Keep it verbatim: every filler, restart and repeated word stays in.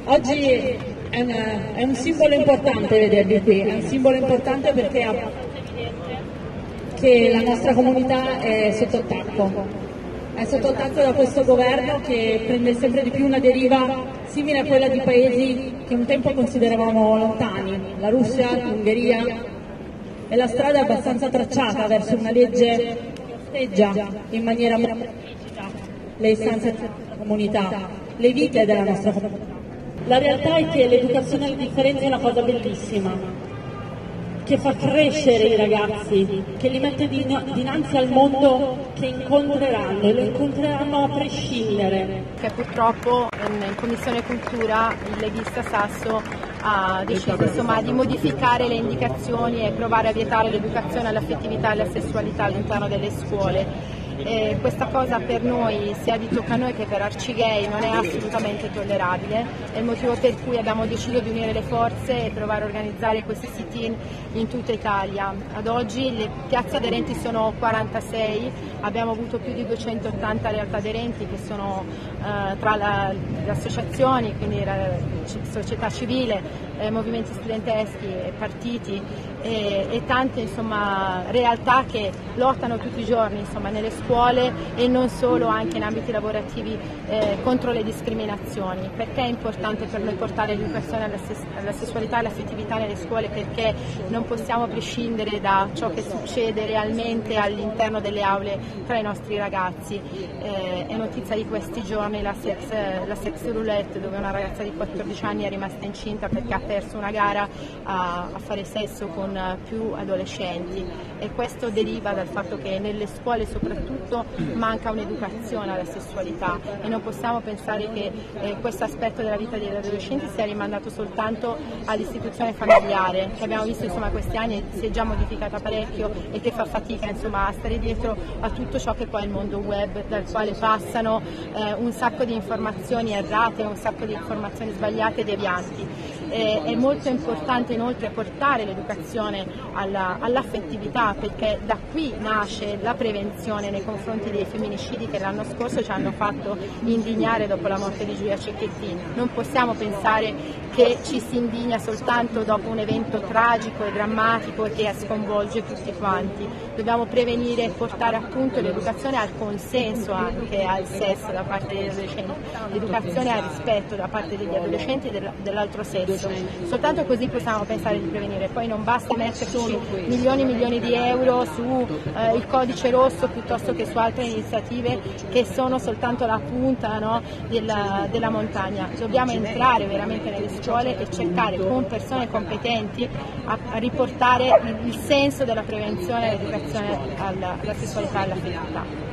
Oggi è un, è un simbolo importante vedervi qui, è un simbolo importante perché che la nostra comunità è sotto attacco, è sotto attacco da questo governo che prende sempre di più una deriva simile a quella di paesi che un tempo consideravamo lontani, la Russia, l'Ungheria, e la strada è abbastanza tracciata verso una legge che osteggia in maniera molto esplicita le istanze della comunità, le vite della nostra comunità. La realtà è che l'educazione alla differenza è una cosa bellissima, che fa crescere i ragazzi, che li mette dinanzi al mondo che incontreranno e lo incontreranno a prescindere. Che purtroppo in Commissione Cultura il leghista Sasso ha deciso insomma, di modificare le indicazioni e provare a vietare l'educazione all'affettività e alla sessualità all'interno delle scuole. E questa cosa per noi, sia di Tocca a Noi che per Arcigay, non è assolutamente tollerabile, è il motivo per cui abbiamo deciso di unire le forze e provare a organizzare questi sit-in in tutta Italia. Ad oggi le piazze aderenti sono quarantasei, abbiamo avuto più di duecentottanta realtà aderenti che sono eh, tra la, le associazioni, quindi la società civile, eh, movimenti studenteschi, partiti e, e tante insomma, realtà che lottano tutti i giorni insomma, nelle scuole e non solo, anche in ambiti lavorativi eh, contro le discriminazioni. Perché è importante per noi portare l'educazione alla, alla sessualità e all'affettività nelle scuole? Perché non possiamo prescindere da ciò che succede realmente all'interno delle aule tra i nostri ragazzi. Eh, è notizia di questi giorni la sex, la sex roulette, dove una ragazza di quattordici anni è rimasta incinta perché ha perso una gara a, a fare sesso con più adolescenti, e questo deriva dal fatto che nelle scuole soprattutto manca un'educazione alla sessualità e non possiamo pensare che eh, questo aspetto della vita degli adolescenti sia rimandato soltanto all'istituzione familiare, che abbiamo visto insomma questi anni si è già modificata parecchio e che fa fatica insomma a stare dietro a tutto ciò che poi è il mondo web, dal quale passano eh, un sacco di informazioni errate, un sacco di informazioni sbagliate e devianti. Eh, è molto importante inoltre portare l'educazione alla, all'affettività, perché da qui nasce la prevenzione nei confronti dei femminicidi che l'anno scorso ci hanno fatto indignare dopo la morte di Giulia Cecchettin. Non possiamo pensare che ci si indigna soltanto dopo un evento tragico e drammatico che sconvolge tutti quanti. Dobbiamo prevenire e portare appunto l'educazione al consenso anche al sesso da parte degli adolescenti, l'educazione al rispetto da parte degli adolescenti e dell'altro sesso. Soltanto così possiamo pensare di prevenire. Poi non basta metterci milioni e milioni di euro su eh, il codice rosso piuttosto che su altre iniziative che sono soltanto la punta no, della, della montagna. Dobbiamo entrare veramente nelle scuole e cercare con persone competenti a, a riportare il senso della prevenzione e l'educazione alla, alla sessualità e all'affettività.